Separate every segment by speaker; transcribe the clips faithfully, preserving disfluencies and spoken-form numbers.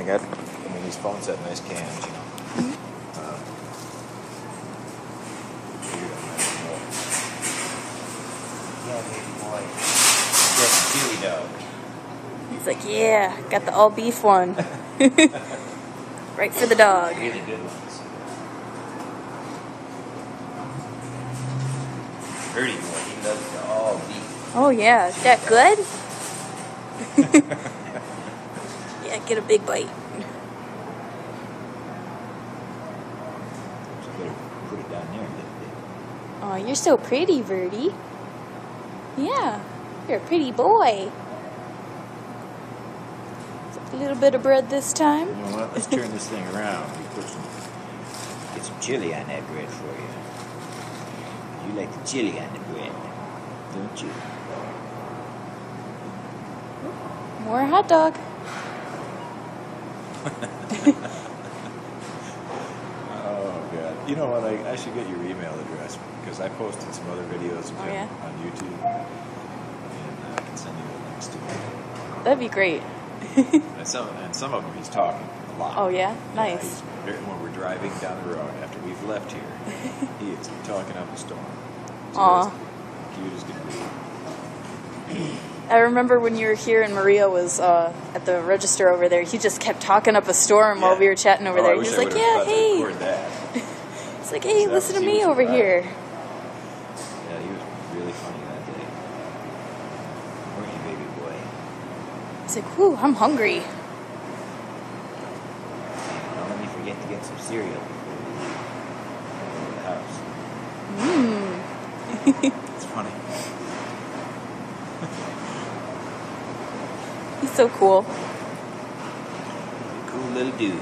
Speaker 1: got, I mean, these phones have nice cams, you know. Mm-hmm. uh, yeah, baby boy. That's a chili dog.
Speaker 2: He's like, yeah, got the all beef one. Right for the dog.
Speaker 1: Really good ones. Verdi boy, he loves the all beef.
Speaker 2: Oh yeah, is that good? Yeah, get a big bite.
Speaker 1: Just better put it down there a little bit.
Speaker 2: Oh, you're so pretty, Verdi. Yeah, you're a pretty boy. A little bit of bread this time.
Speaker 1: You know what? Let's turn this thing around. We put some, get some chili on that bread for you. You like the chili on the bread, don't you?
Speaker 2: More hot dog.
Speaker 1: Oh God! You know what? I, I should get your email address because I posted some other videos of
Speaker 2: oh,
Speaker 1: him
Speaker 2: yeah?
Speaker 1: on YouTube, and uh, I can send you the links to them.
Speaker 2: That'd be great.
Speaker 1: and some and some of them he's talking a lot.
Speaker 2: Oh yeah, nice.
Speaker 1: Yeah, he's, when we're driving down the road after we've left here, he is talking up a storm.
Speaker 2: Aw.
Speaker 1: Cute as can be.
Speaker 2: I remember when you were here and Maria was uh, at the register over there. He just kept talking up a storm
Speaker 1: Yeah.
Speaker 2: while we were chatting over
Speaker 1: oh,
Speaker 2: there.
Speaker 1: I
Speaker 2: He
Speaker 1: wish
Speaker 2: was
Speaker 1: I
Speaker 2: like,
Speaker 1: would've
Speaker 2: "Yeah,
Speaker 1: thought to
Speaker 2: hey."
Speaker 1: record that.
Speaker 2: He's like, "Hey,
Speaker 1: That
Speaker 2: listen to
Speaker 1: was- he
Speaker 2: me
Speaker 1: was
Speaker 2: over
Speaker 1: right.
Speaker 2: here."
Speaker 1: Yeah, he was really funny that day. Weren't you, baby boy?
Speaker 2: He's like, "Whew, I'm hungry."
Speaker 1: Don't let me forget to get some cereal before we leave the house.
Speaker 2: Mmm.
Speaker 1: It's funny.
Speaker 2: He's so cool.
Speaker 1: He's a cool little dude.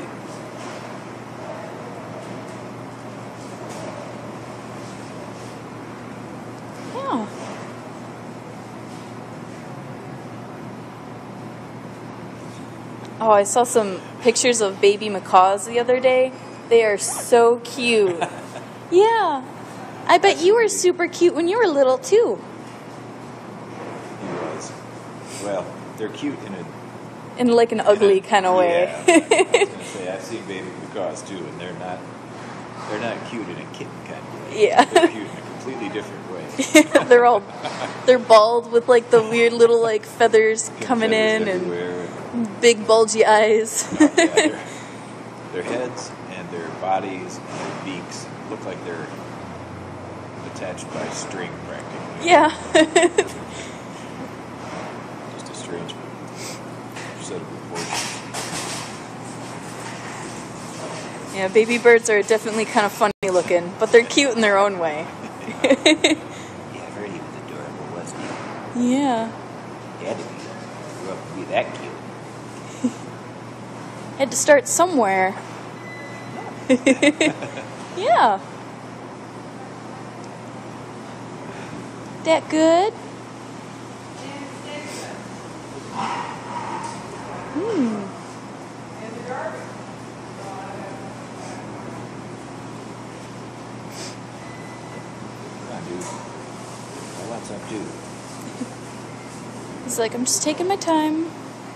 Speaker 2: Yeah. Oh, I saw some pictures of baby macaws the other day. They are so cute. Yeah. I bet you were super cute when you were little, too.
Speaker 1: He was. Well, they're cute in a...
Speaker 2: In like an ugly kind of way.
Speaker 1: Yeah. I was going to say, I've seen baby macaws, too, and they're not... They're not cute in a kitten kind of way.
Speaker 2: Yeah.
Speaker 1: They're cute in a completely different way.
Speaker 2: They're all... They're bald with like the weird little like feathers coming in and big bulgy eyes.
Speaker 1: Oh, yeah, their, their heads and their bodies and their beaks look like they're attached by string practically.
Speaker 2: Yeah.
Speaker 1: Just a strange set of proportions.
Speaker 2: Yeah, baby birds are definitely kind of funny looking, but they're cute in their own way.
Speaker 1: Yeah, Verdi was adorable, wasn't he?
Speaker 2: Yeah.
Speaker 1: He had to be. Grew up to be that cute.
Speaker 2: Had to start somewhere. Yeah. That good? Hmm.
Speaker 1: Come on, dude. I want some too.
Speaker 2: He's like, I'm just taking my time.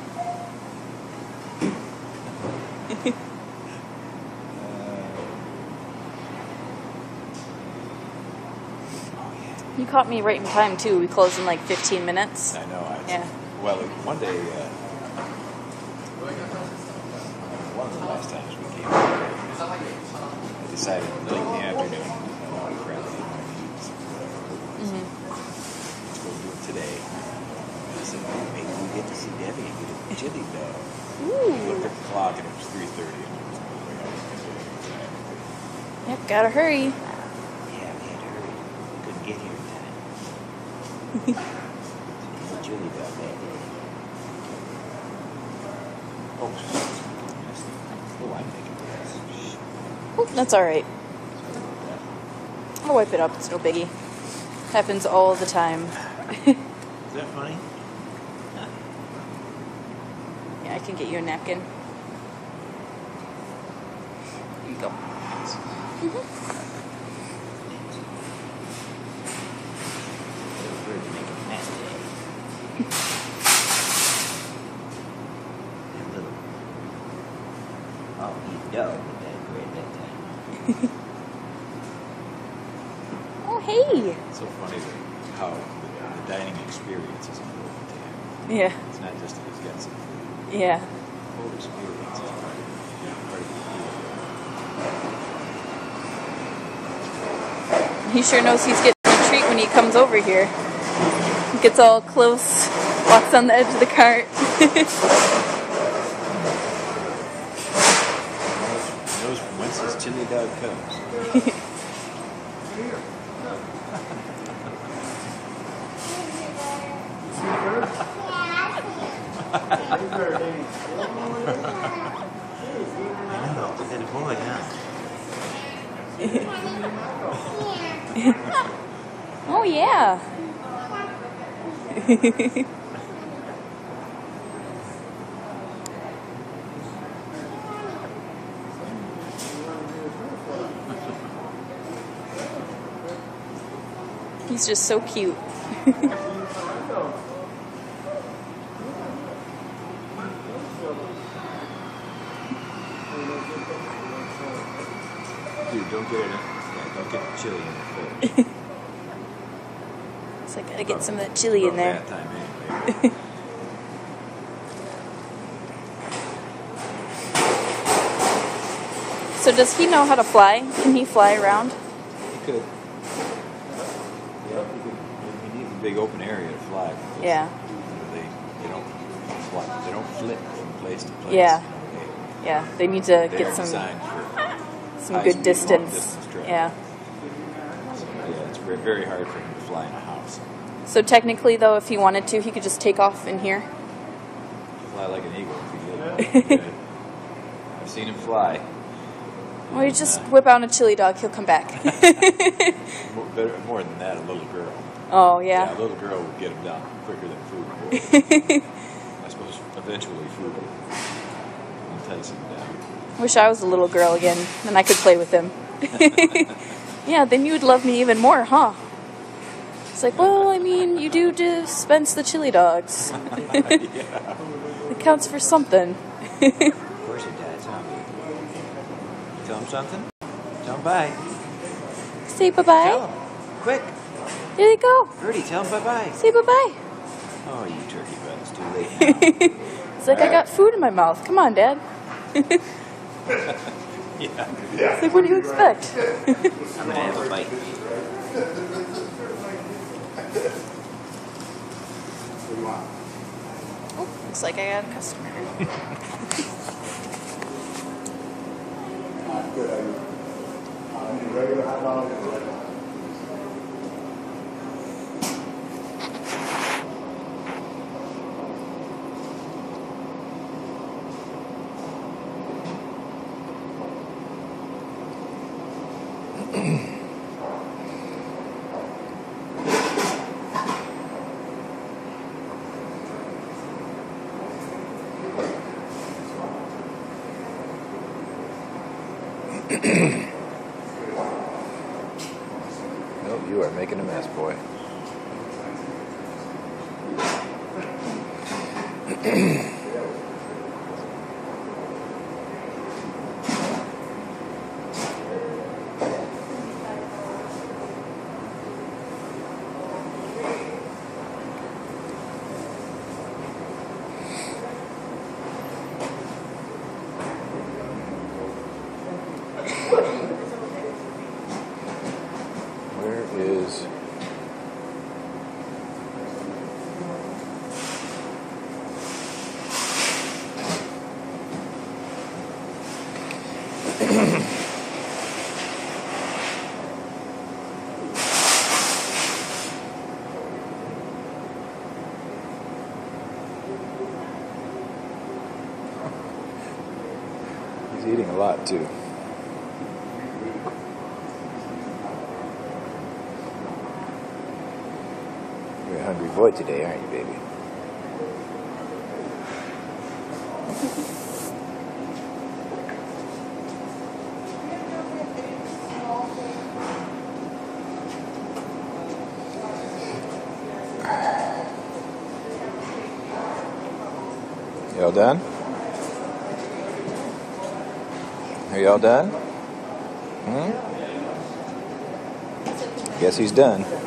Speaker 2: You caught me right in time, too. We closed in like fifteen minutes.
Speaker 1: I know. I,
Speaker 2: Yeah.
Speaker 1: Well, one day, uh, one of the last times we came over, I decided late in the afternoon, I want to grab the meats, whatever. Let's go do it today. And I said, well, maybe we get to see Debbie and get a chili dog.
Speaker 2: Ooh.
Speaker 1: I looked at the clock and it was three thirty and there was no way I was going to do it.
Speaker 2: Yep, gotta hurry.
Speaker 1: Yeah, we had to hurry. We couldn't get here in time. It's a chili dog that day. Oh, oh, I'm making this.
Speaker 2: Oh, that's alright. I'll wipe it up. It's no biggie. Happens all the time.
Speaker 1: Is that funny?
Speaker 2: Yeah, I can get you a napkin. Here you go. Mm-hmm.
Speaker 1: I'll eat dough with that bread that time.
Speaker 2: Oh, hey.
Speaker 1: It's so funny that how the, the dining experience is important to him.
Speaker 2: Yeah.
Speaker 1: It's not just that he's got some food.
Speaker 2: Yeah.
Speaker 1: The whole experience is part of, part of the food.
Speaker 2: He sure knows he's getting a treat when he comes over here. He gets all close, walks on the edge of the cart.
Speaker 1: He knows whence his chili dog comes.
Speaker 2: Oh, yeah. He's just so cute.
Speaker 1: Dude, don't get it. Yeah, don't get the chili in your food.
Speaker 2: It's like, I gotta get some of that chili in there.
Speaker 1: That time anyway.
Speaker 2: So does he know how to fly? Can he fly around?
Speaker 1: He could. Yeah, he could. He needs a big open area to fly. Because,
Speaker 2: Yeah.
Speaker 1: you know, they they don't fly, they don't flip from place to place.
Speaker 2: Yeah.
Speaker 1: They,
Speaker 2: Yeah, they need to
Speaker 1: they
Speaker 2: get
Speaker 1: are
Speaker 2: some
Speaker 1: designed for
Speaker 2: some
Speaker 1: high
Speaker 2: good
Speaker 1: speed,
Speaker 2: distance.
Speaker 1: long distance travel.
Speaker 2: Yeah.
Speaker 1: So, yeah, it's very, very hard for him to fly in a house.
Speaker 2: So technically, though, if he wanted to, he could just take off in here.
Speaker 1: Fly like an eagle if he did. Yeah. I've seen him fly.
Speaker 2: Or you just whip out a chili dog, he'll come back.
Speaker 1: More, better, more than that, a little girl.
Speaker 2: Oh, yeah.
Speaker 1: Yeah, a little girl would get him down quicker than food would. I suppose eventually food will entice him down.
Speaker 2: Wish I was a little girl again, then I could play with him. Yeah, then you would love me even more, huh? It's like, well, I mean, you do dispense the chili dogs.
Speaker 1: Yeah.
Speaker 2: It counts for something.
Speaker 1: Of course it does, huh? You tell him something? Tell him bye.
Speaker 2: Say bye-bye.
Speaker 1: Tell him. Quick.
Speaker 2: There you go.
Speaker 1: Verdi, tell him bye-bye.
Speaker 2: Say bye-bye.
Speaker 1: Oh, you turkey butt. It's too late now.
Speaker 2: It's like, I got food in my mouth. Come on, Dad.
Speaker 1: Yeah.
Speaker 2: It's like, what do you expect?
Speaker 1: I'm going to have a bite.
Speaker 2: Oh, looks like I got a customer.
Speaker 1: Nope, you are making a mess, boy. Where is... He's eating a lot, too. You're a hungry boy today, aren't you, baby? You all done? Are y'all done? Hmm? Guess he's done.
Speaker 2: Not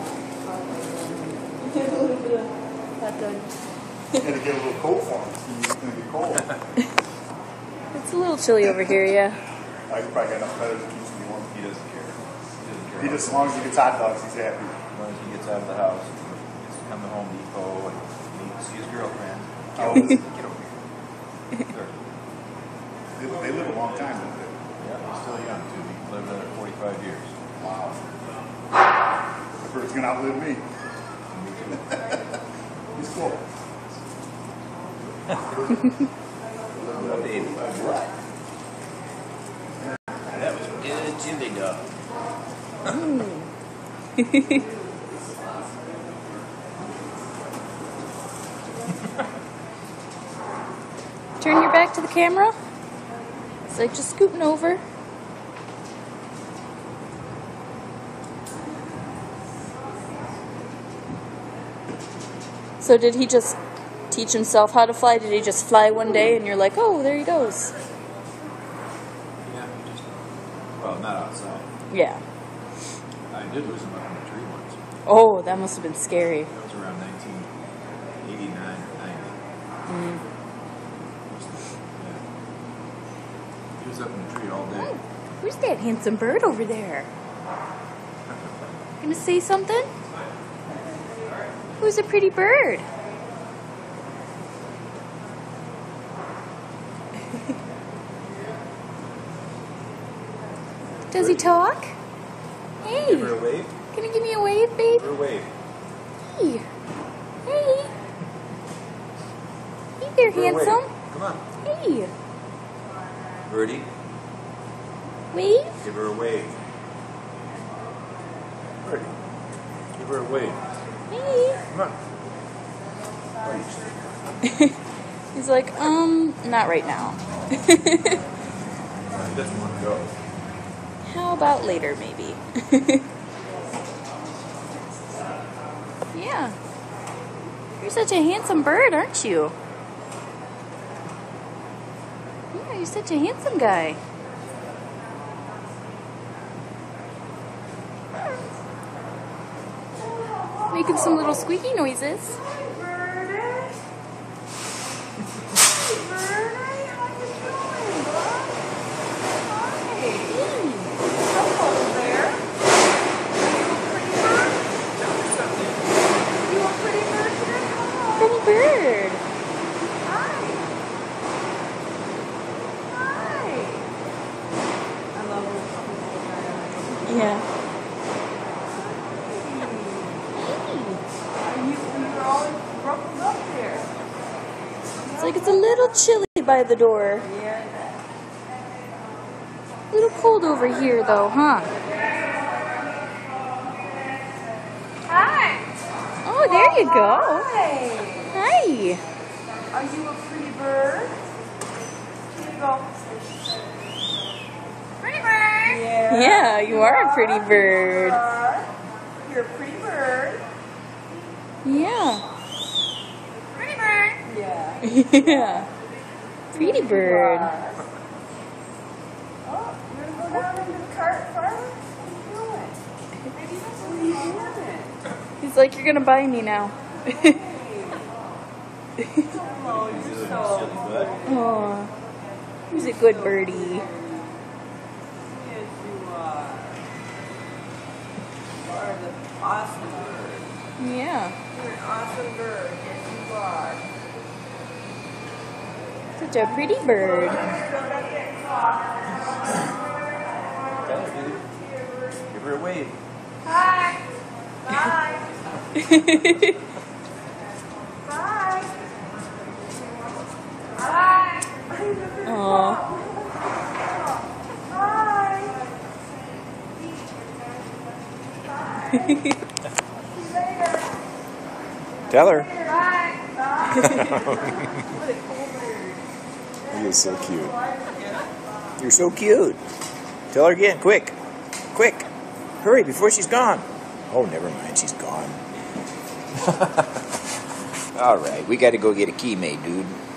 Speaker 2: done.
Speaker 3: You had to get a little coat for him. He's going to get cold.
Speaker 2: It's a little chilly over here, yeah.
Speaker 3: Oh, he's probably got enough feathers to keep him warm.
Speaker 1: He doesn't care. He doesn't care.
Speaker 3: He just, as long as he gets hot dogs, he's happy.
Speaker 1: As long as he gets out of the house, he gets to come to Home Depot and meets his girlfriend.
Speaker 3: How old is he?
Speaker 1: Get over here. Sure.
Speaker 3: They, they live a long time, don't they?
Speaker 1: Yeah, he's still young too. He lived another forty-five years.
Speaker 3: Wow. The bird's going to outlive me. He's cool.
Speaker 1: What baby? What? That was good chili dog.
Speaker 2: Turn your back to the camera. It's like just scooting over. So did he just teach himself how to fly? Did he just fly one day and you're like, oh, there he goes?
Speaker 1: Yeah, he just, well, not outside.
Speaker 2: Yeah.
Speaker 1: I did lose him up in a tree once.
Speaker 2: Oh, that must have been scary.
Speaker 1: That was around nineteen eighty-nine or ninety.
Speaker 2: Mm.
Speaker 1: Yeah. He was up in the tree all day.
Speaker 2: Oh, who's that handsome bird over there? Gonna say something? Who's a pretty bird? Does he talk? Hey.
Speaker 1: Give her a wave.
Speaker 2: Can you give me a wave, babe?
Speaker 1: Give her a wave.
Speaker 2: Hey. Hey. Hey there,
Speaker 1: Give her a wave.
Speaker 2: handsome.
Speaker 1: Come on.
Speaker 2: Hey.
Speaker 1: Verdi,
Speaker 2: Wave?
Speaker 1: give her a wave. Verdi, give her a wave.
Speaker 2: Hey.
Speaker 1: Come on. Why are you standing?
Speaker 2: He's like, um, not right now.
Speaker 1: He doesn't want to go.
Speaker 2: How about later, maybe? Yeah. You're such a handsome bird, aren't you? Yeah, you're such a handsome guy. Making some little squeaky noises. Pretty bird.
Speaker 4: Hi. Hi. I love it.
Speaker 2: Yeah.
Speaker 4: You, you're all ruffled up there.
Speaker 2: It's like it's a little chilly by the door.
Speaker 4: Yeah.
Speaker 2: A little cold over here, though, huh?
Speaker 4: Hi.
Speaker 2: Oh, there you go.
Speaker 4: Hi.
Speaker 2: Hi.
Speaker 4: Are you a pretty bird? Here you go. Pretty bird. Yeah.
Speaker 2: Yeah, you are a pretty bird.
Speaker 4: You're a pretty bird.
Speaker 2: Yeah.
Speaker 4: Pretty bird. Yeah.
Speaker 2: Yeah. Pretty bird.
Speaker 4: Oh, you're gonna go down in the cart farther? What are you doing? What are you doing?
Speaker 2: He's like, you're gonna buy me now.
Speaker 4: Oh, you're so.
Speaker 2: Oh, he's a good birdie.
Speaker 4: Yes, you are. You are the awesome bird.
Speaker 2: Yeah.
Speaker 4: You're an awesome bird. Yes, you are.
Speaker 2: Such a pretty bird.
Speaker 1: Tell her, dude. Give her a wave.
Speaker 4: Hi. Bye. Bye. Bye.
Speaker 2: Aw.
Speaker 4: Bye.
Speaker 1: Tell her.
Speaker 4: Bye. Bye.
Speaker 1: He is so cute. You're so cute. Tell her again, quick. Quick. Hurry before she's gone. Oh, never mind, she's gone. All right, we got to go get a key made, dude.